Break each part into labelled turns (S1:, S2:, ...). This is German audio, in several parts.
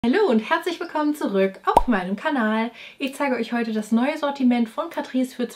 S1: Hallo und herzlich willkommen zurück auf meinem Kanal. Ich zeige euch heute das neue Sortiment von Catrice für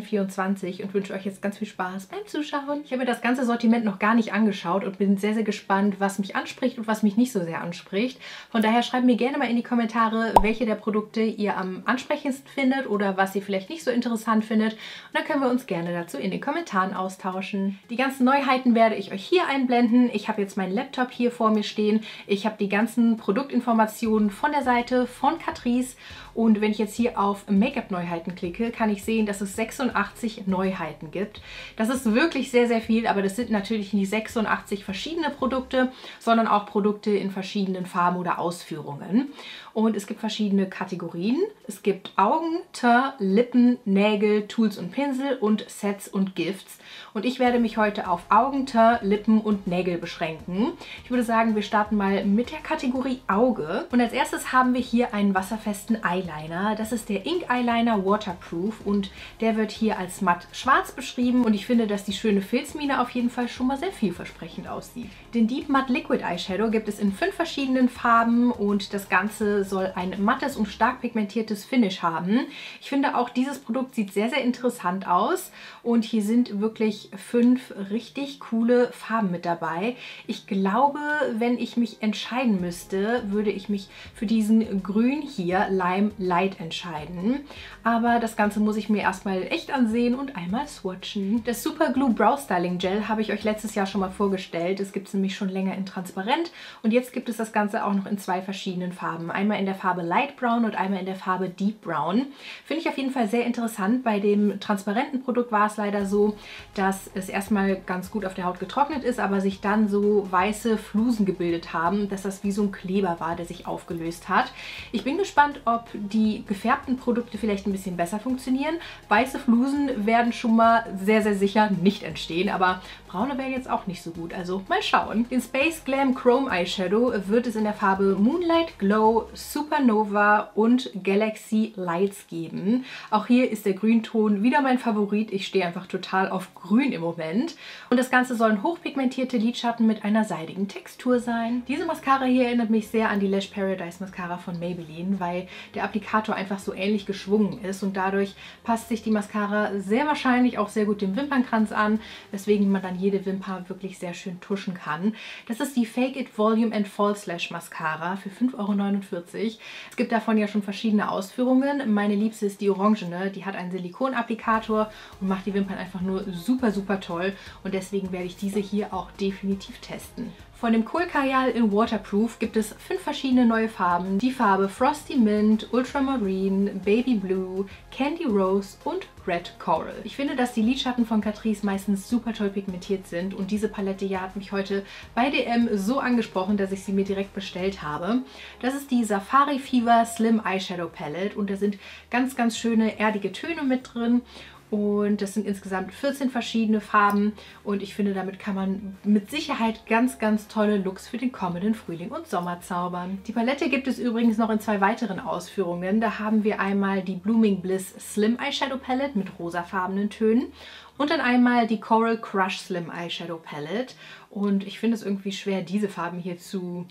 S1: 2024 und wünsche euch jetzt ganz viel Spaß beim Zuschauen. Ich habe mir das ganze Sortiment noch gar nicht angeschaut und bin sehr, sehr gespannt, was mich anspricht und was mich nicht so sehr anspricht. Von daher schreibt mir gerne mal in die Kommentare, welche der Produkte ihr am ansprechendsten findet oder was ihr vielleicht nicht so interessant findet. Und dann können wir uns gerne dazu in den Kommentaren austauschen. Die ganzen Neuheiten werde ich euch hier einblenden. Ich habe jetzt meinen Laptop hier vor mir stehen. Ich habe die ganzen Produktinformationen von der Seite von Catrice und wenn ich jetzt hier auf Make-up-Neuheiten klicke, kann ich sehen, dass es 86 Neuheiten gibt. Das ist wirklich sehr, sehr viel, aber das sind natürlich nicht 86 verschiedene Produkte, sondern auch Produkte in verschiedenen Farben oder Ausführungen. Und es gibt verschiedene Kategorien. Es gibt Augen, Teint, Lippen, Nägel, Tools und Pinsel und Sets und Gifts. Und ich werde mich heute auf Augen, Teint, Lippen und Nägel beschränken. Ich würde sagen, wir starten mal mit der Kategorie Auge. Und als erstes haben wir hier einen wasserfesten Eyeliner. Das ist der Ink Eyeliner Waterproof und der wird hier als matt schwarz beschrieben. Und ich finde, dass die schöne Filzmine auf jeden Fall schon mal sehr vielversprechend aussieht. Den Deep Matte Liquid Eyeshadow gibt es in 5 verschiedenen Farben und das Ganze soll ein mattes und stark pigmentiertes Finish haben. Ich finde auch, dieses Produkt sieht sehr, sehr interessant aus und hier sind wirklich 5 richtig coole Farben mit dabei. Ich glaube, wenn ich mich entscheiden müsste, würde ich mich für diesen Grün hier, Lime Light, entscheiden. Aber das Ganze muss ich mir erstmal echt ansehen und einmal swatchen. Das Super Glue Brow Styling Gel habe ich euch letztes Jahr schon mal vorgestellt. Es gibt es nämlich schon länger in transparent und jetzt gibt es das Ganze auch noch in 2 verschiedenen Farben. Einmal in der Farbe Light Brown und einmal in der Farbe Deep Brown. Finde ich auf jeden Fall sehr interessant. Bei dem transparenten Produkt war es leider so, dass es erstmal ganz gut auf der Haut getrocknet ist, aber sich dann so weiße Flusen gebildet haben, dass das wie so ein Kleber war, der sich aufgelöst hat. Ich bin gespannt, ob die gefärbten Produkte vielleicht ein bisschen besser funktionieren. Weiße Flusen werden schon mal sehr, sehr sicher nicht entstehen, aber braune wären jetzt auch nicht so gut, also mal schauen. Den Space Glam Chrome Eyeshadow wird es in der Farbe Moonlight Glow, Supernova und Galaxy Lights geben. Auch hier ist der Grünton wieder mein Favorit. Ich stehe einfach total auf Grün im Moment. Und das Ganze sollen hochpigmentierte Lidschatten mit einer seidigen Textur sein. Diese Mascara hier erinnert mich sehr an die Lash Paradise Mascara von Maybelline, weil der Applikator einfach so ähnlich geschwungen ist und dadurch passt sich die Mascara sehr wahrscheinlich auch sehr gut dem Wimpernkranz an, weswegen man dann jede Wimper wirklich sehr schön tuschen kann. Das ist die Fake It Volume and False Lash Mascara für 5,49 €. Es gibt davon ja schon verschiedene Ausführungen. Meine liebste ist die orangene, die hat einen Silikon-Applikator und macht die Wimpern einfach nur super, super toll und deswegen werde ich diese hier auch definitiv testen. Von dem Kohl Kajal in Waterproof gibt es 5 verschiedene neue Farben. Die Farbe Frosty Mint, Ultramarine, Baby Blue, Candy Rose und Red Coral. Ich finde, dass die Lidschatten von Catrice meistens super toll pigmentiert sind und diese Palette hier hat mich heute bei DM so angesprochen, dass ich sie mir direkt bestellt habe. Das ist die Safari Fever Slim Eyeshadow Palette und da sind ganz, ganz schöne erdige Töne mit drin. Und das sind insgesamt 14 verschiedene Farben und ich finde, damit kann man mit Sicherheit ganz, ganz tolle Looks für den kommenden Frühling und Sommer zaubern. Die Palette gibt es übrigens noch in 2 weiteren Ausführungen. Da haben wir einmal die Blooming Bliss Slim Eyeshadow Palette mit rosafarbenen Tönen und dann einmal die Coral Crush Slim Eyeshadow Palette. Und ich finde es irgendwie schwer, diese Farben hier zu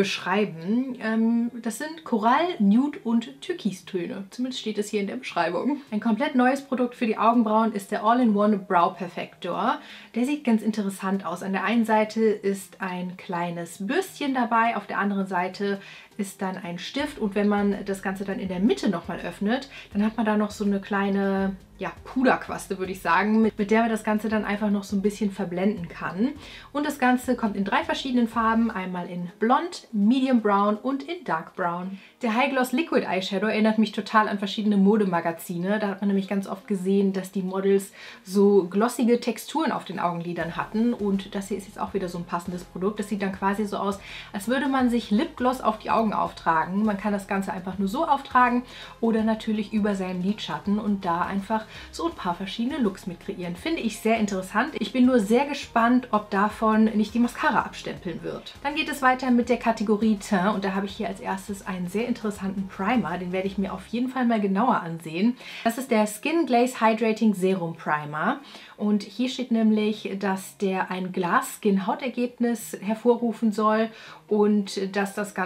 S1: beschreiben. Das sind Korall, Nude und Türkistöne. Zumindest steht es hier in der Beschreibung. Ein komplett neues Produkt für die Augenbrauen ist der All-in-One Brow Perfector. Der sieht ganz interessant aus. An der einen Seite ist ein kleines Bürstchen dabei, auf der anderen Seite ist dann ein Stift und wenn man das Ganze dann in der Mitte nochmal öffnet, dann hat man da noch so eine kleine, ja, Puderquaste, würde ich sagen, mit der man das Ganze dann einfach noch so ein bisschen verblenden kann. Und das Ganze kommt in 3 verschiedenen Farben, einmal in Blond, Medium Brown und in Dark Brown. Der High Gloss Liquid Eyeshadow erinnert mich total an verschiedene Modemagazine. Da hat man nämlich ganz oft gesehen, dass die Models so glossige Texturen auf den Augenlidern hatten und das hier ist jetzt auch wieder so ein passendes Produkt. Das sieht dann quasi so aus, als würde man sich Lipgloss auf die Augen auftragen. Man kann das Ganze einfach nur so auftragen oder natürlich über seinen Lidschatten und da einfach so ein paar verschiedene Looks mit kreieren. Finde ich sehr interessant. Ich bin nur sehr gespannt, ob davon nicht die Mascara abstempeln wird. Dann geht es weiter mit der Kategorie Teint und da habe ich hier als erstes einen sehr interessanten Primer. Den werde ich mir auf jeden Fall mal genauer ansehen. Das ist der Skin Glaze Hydrating Serum Primer und hier steht nämlich, dass der ein Glas-Skin-Hautergebnis hervorrufen soll und dass das Ganze parfümfrei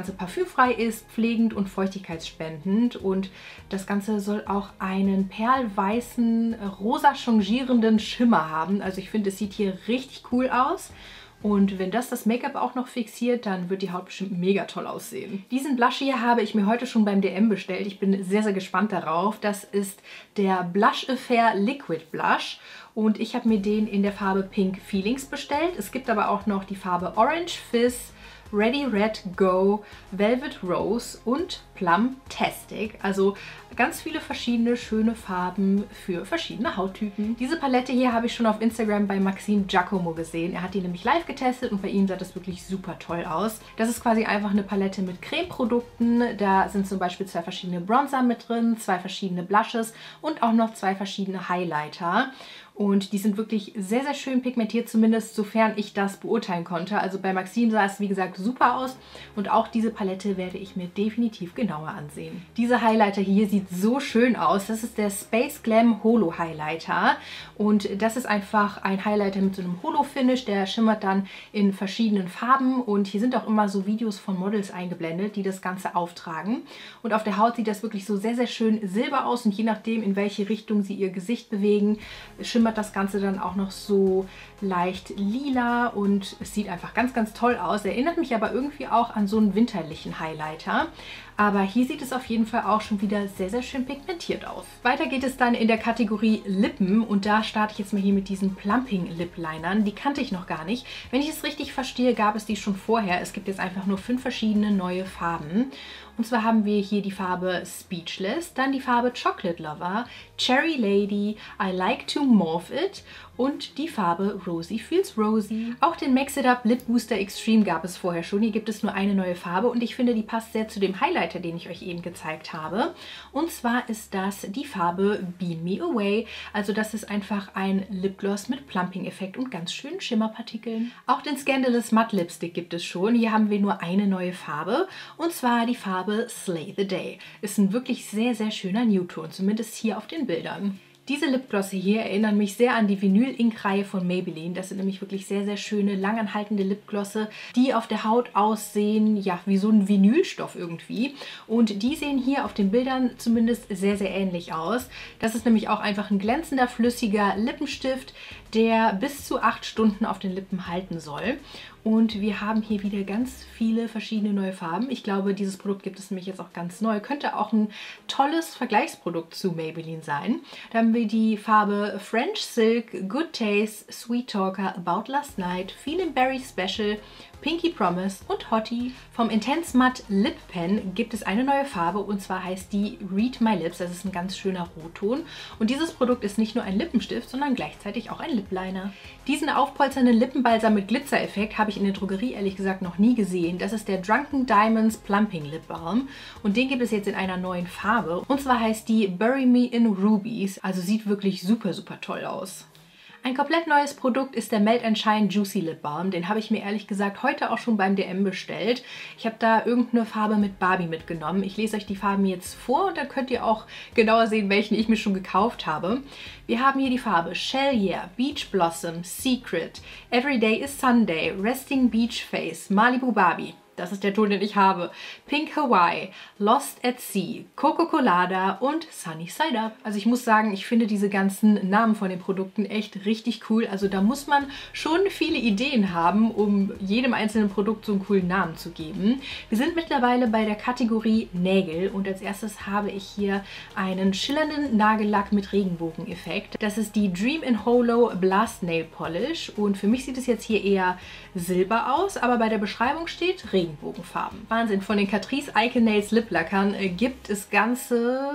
S1: juckfrei ist, pflegend und feuchtigkeitsspendend. Und das Ganze soll auch einen perlweißen, rosa changierenden Schimmer haben. Also ich finde, es sieht hier richtig cool aus. Und wenn das Make-up auch noch fixiert, dann wird die Haut bestimmt mega toll aussehen. Diesen Blush hier habe ich mir heute schon beim DM bestellt. Ich bin sehr, sehr gespannt darauf. Das ist der Blush Affair Liquid Blush. Und ich habe mir den in der Farbe Pink Feelings bestellt. Es gibt aber auch noch die Farbe Orange Fizz, Ready Red Go, Velvet Rose und Plum Tastic. Also ganz viele verschiedene schöne Farben für verschiedene Hauttypen. Diese Palette hier habe ich schon auf Instagram bei Maxime Giacomo gesehen. Er hat die nämlich live getestet und bei ihm sah das wirklich super toll aus. Das ist quasi einfach eine Palette mit Cremeprodukten. Da sind zum Beispiel 2 verschiedene Bronzer mit drin, 2 verschiedene Blushes und auch noch 2 verschiedene Highlighter. Und die sind wirklich sehr, sehr schön pigmentiert, zumindest sofern ich das beurteilen konnte. Also bei Maxime sah es, wie gesagt, super aus. Und auch diese Palette werde ich mir definitiv genauer ansehen. Dieser Highlighter hier sieht so schön aus. Das ist der Space Glam Holo Highlighter. Und das ist einfach ein Highlighter mit so einem Holo-Finish. Der schimmert dann in verschiedenen Farben. Und hier sind auch immer so Videos von Models eingeblendet, die das Ganze auftragen. Und auf der Haut sieht das wirklich so sehr, sehr schön silber aus. Und je nachdem, in welche Richtung sie ihr Gesicht bewegen, schimmert das Ganze dann auch noch so leicht lila und es sieht einfach ganz, ganz toll aus. Erinnert mich aber irgendwie auch an so einen winterlichen Highlighter. Aber hier sieht es auf jeden Fall auch schon wieder sehr, sehr schön pigmentiert aus. Weiter geht es dann in der Kategorie Lippen und da starte ich jetzt mal hier mit diesen Plumping Lip Linern. Die kannte ich noch gar nicht. Wenn ich es richtig verstehe, gab es die schon vorher. Es gibt jetzt einfach nur 5 verschiedene neue Farben. Und zwar haben wir hier die Farbe Speechless, dann die Farbe Chocolate Lover, Cherry Lady, I Like to Morph It und die Farbe Rosy Feels Rosy. Auch den Max It Up Lip Booster Extreme gab es vorher schon. Hier gibt es nur eine neue Farbe und ich finde, die passt sehr zu dem Highlighter, den ich euch eben gezeigt habe. Und zwar ist das die Farbe Beam Me Away. Also das ist einfach ein Lipgloss mit Plumping-Effekt und ganz schönen Schimmerpartikeln. Auch den Scandalous Matte Lipstick gibt es schon. Hier haben wir nur eine neue Farbe und zwar die Farbe Slay the Day. Ist ein wirklich sehr, sehr schöner Nude-Ton, zumindest hier auf den Bildern. Diese Lipglosse hier erinnern mich sehr an die Vinyl Ink Reihe von Maybelline. Das sind nämlich wirklich sehr, sehr schöne, langanhaltende Lipglosse, die auf der Haut aussehen, ja, wie so ein Vinylstoff irgendwie. Und die sehen hier auf den Bildern zumindest sehr, sehr ähnlich aus. Das ist nämlich auch einfach ein glänzender, flüssiger Lippenstift, der bis zu 8 Stunden auf den Lippen halten soll. Und wir haben hier wieder ganz viele verschiedene neue Farben. Ich glaube, dieses Produkt gibt es nämlich jetzt auch ganz neu. Könnte auch ein tolles Vergleichsprodukt zu Maybelline sein. Da haben wir die Farbe French Silk, Good Taste, Sweet Talker, About Last Night, Feeling Berry Special, Pinky Promise und Hottie. Vom Intense Matte Lip Pen gibt es eine neue Farbe und zwar heißt die Read My Lips. Das ist ein ganz schöner Rotton. Und dieses Produkt ist nicht nur ein Lippenstift, sondern gleichzeitig auch ein Lip Liner. Diesen aufpolsternden Lippenbalsam mit Glitzereffekt habe ich in der Drogerie ehrlich gesagt noch nie gesehen. Das ist der Drunken Diamonds Plumping Lip Balm und den gibt es jetzt in einer neuen Farbe. Und zwar heißt die Bury Me in Rubies. Also sieht wirklich super, super toll aus. Ein komplett neues Produkt ist der Melt & Shine Juicy Lip Balm. Den habe ich mir ehrlich gesagt heute auch schon beim DM bestellt. Ich habe da irgendeine Farbe mit Barbie mitgenommen. Ich lese euch die Farben jetzt vor und dann könnt ihr auch genauer sehen, welchen ich mir schon gekauft habe. Wir haben hier die Farbe Shell Yeah, Beach Blossom, Secret, Everyday is Sunday, Resting Beach Face, Malibu Barbie. Das ist der Ton, den ich habe. Pink Hawaii, Lost at Sea, Coco Colada und Sunny Side Up. Also ich muss sagen, ich finde diese ganzen Namen von den Produkten echt richtig cool. Also da muss man schon viele Ideen haben, um jedem einzelnen Produkt so einen coolen Namen zu geben. Wir sind mittlerweile bei der Kategorie Nägel und als erstes habe ich hier einen schillernden Nagellack mit Regenbogeneffekt. Das ist die Dream in Holo Blast Nail Polish und für mich sieht es jetzt hier eher silber aus, aber bei der Beschreibung steht Regenbogenfarben. Wahnsinn, von den Catrice Icon Nails Lip Lackern gibt es ganze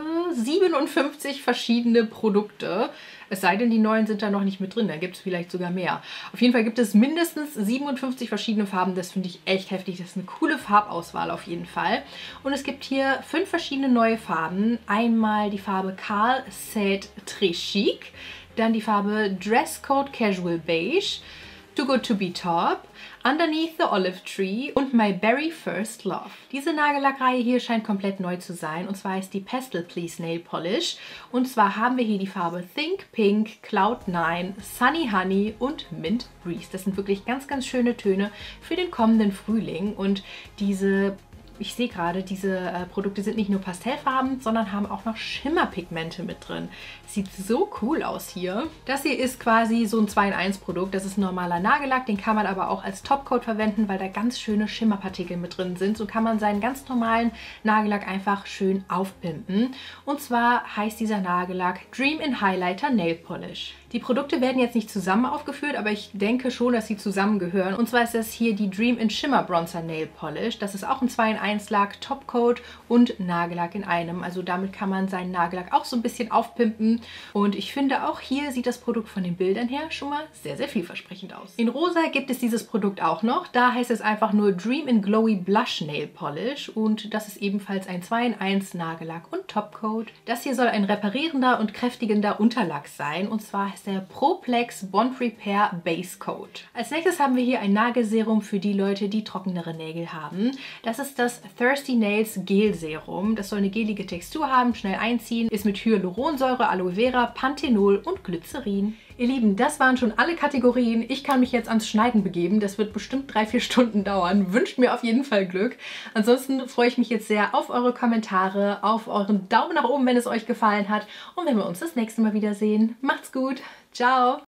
S1: 57 verschiedene Produkte. Es sei denn, die neuen sind da noch nicht mit drin, da gibt es vielleicht sogar mehr. Auf jeden Fall gibt es mindestens 57 verschiedene Farben, das finde ich echt heftig. Das ist eine coole Farbauswahl auf jeden Fall. Und es gibt hier 5 verschiedene neue Farben. Einmal die Farbe Carl Said Très Chic, dann die Farbe Dresscode Casual Beige, Too Good to Be Top, Underneath the Olive Tree und My Very First Love. Diese Nagellackreihe hier scheint komplett neu zu sein und zwar heißt die Pastel Please Nail Polish und zwar haben wir hier die Farbe Think Pink, Cloud 9, Sunny Honey und Mint Breeze. Das sind wirklich ganz, ganz schöne Töne für den kommenden Frühling und diese Ich sehe gerade, diese Produkte sind nicht nur pastellfarben, sondern haben auch noch Schimmerpigmente mit drin. Sieht so cool aus hier. Das hier ist quasi so ein 2-in-1 Produkt. Das ist ein normaler Nagellack, den kann man aber auch als Topcoat verwenden, weil da ganz schöne Schimmerpartikel mit drin sind. So kann man seinen ganz normalen Nagellack einfach schön aufpimpen. Und zwar heißt dieser Nagellack Dream in Highlighter Nail Polish. Die Produkte werden jetzt nicht zusammen aufgeführt, aber ich denke schon, dass sie zusammengehören. Und zwar ist das hier die Dream in Shimmer Bronzer Nail Polish. Das ist auch ein 2-in-1 Lack, Topcoat und Nagellack in einem. Also damit kann man seinen Nagellack auch so ein bisschen aufpimpen. Und ich finde auch hier sieht das Produkt von den Bildern her schon mal sehr, sehr vielversprechend aus. In rosa gibt es dieses Produkt auch noch. Da heißt es einfach nur Dream in Glowy Blush Nail Polish. Und das ist ebenfalls ein 2-in-1 Nagellack und Topcoat. Das hier soll ein reparierender und kräftigender Unterlack sein. Und zwar heißt der Pro-Plex Bond Repair Base Coat. Als nächstes haben wir hier ein Nagelserum für die Leute, die trockenere Nägel haben. Das ist das Thirsty Nails Gel Serum. Das soll eine gelige Textur haben, schnell einziehen, ist mit Hyaluronsäure, Aloe Vera, Panthenol und Glycerin. Ihr Lieben, das waren schon alle Kategorien. Ich kann mich jetzt ans Schneiden begeben. Das wird bestimmt 3-4 Stunden dauern. Wünscht mir auf jeden Fall Glück. Ansonsten freue ich mich jetzt sehr auf eure Kommentare, auf euren Daumen nach oben, wenn es euch gefallen hat. Und wenn wir uns das nächste Mal wiedersehen. Macht's gut. Ciao.